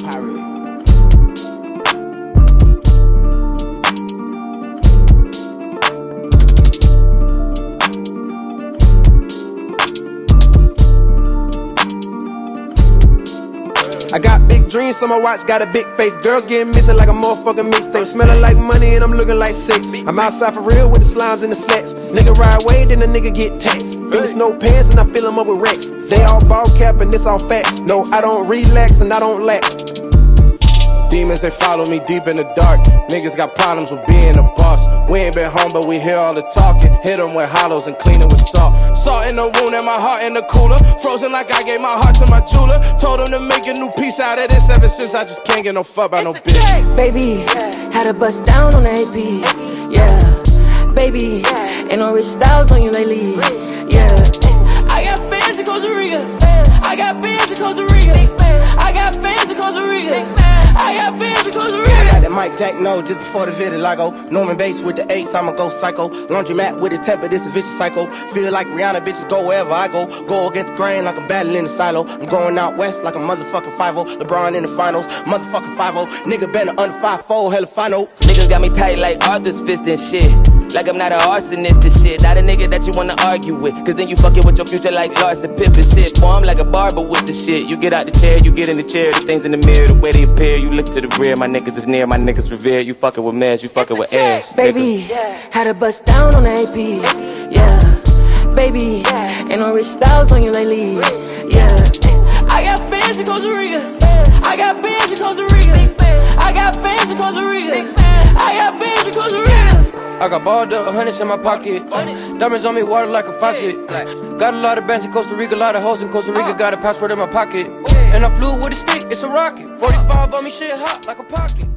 I got big dreams, on my watch got a big face. Girls getting missing like a motherfucking mixtape. Smelling like money and I'm looking like sex. I'm outside for real with the slimes and the slats. Nigga ride away, then the nigga get taxed. Finish no pants and I fill them up with racks. They all ball cap and this all facts. No, I don't relax and I don't lack. Demons, they follow me deep in the dark. Niggas got problems with being a boss. We ain't been home, but we hear all the talking. Hit them with hollows and clean it with salt. Salt in the wound and my heart in the cooler. Frozen like I gave my heart to my jeweler. Told him to make a new piece out of this. Ever since I just can't get no fuck by no bitch. Baby, had to bust down on the AP. Yeah, baby, ain't no rich styles on you lately. Yeah, I got fans in Costa Rica. I got fans in Costa Rica. I got fans in Costa Rica. I got fans in Costa Rica. I got that Mike Jack nose just before the vitiligo. Norman Bates with the 8s, I'ma go psycho. Laundromat with the temper, this a vicious cycle. Feel like Rihanna, bitches go wherever I go. Go against the grain like I'm battling the silo. I'm going out west like a motherfucking 5-0. LeBron in the finals, motherfucking 5-0. Nigga better under 5-4, hella final. Niggas got me tight like Arthur's fist and shit. Like I'm not an arsonist and shit. Not a nigga that you wanna argue with. Cause then you fucking with your future like Larson Pip and shit. Boy, I'm like a barber with the shit. You get out the chair, you get in the chair. The things in the mirror, the way they appear. You look to the rear, my niggas is near, my niggas revered. You fucking with meds, you fucking with airs. Baby, had to bust down on the AP. Yeah, baby, ain't no rich styles on you lately. Yeah, I got fans in Costa Rica. I got fans in Costa Rica. I got fans in Costa Rica. I got fans in Costa Rica. I got balled up, hundreds in my pocket. Diamonds on me, water like a faucet. Got a lot of bands in Costa Rica, a lot of hoes in Costa Rica. Got a passport in my pocket. And I flew with a stick, it's a rocket. 45 on me, shit hot like a pocket.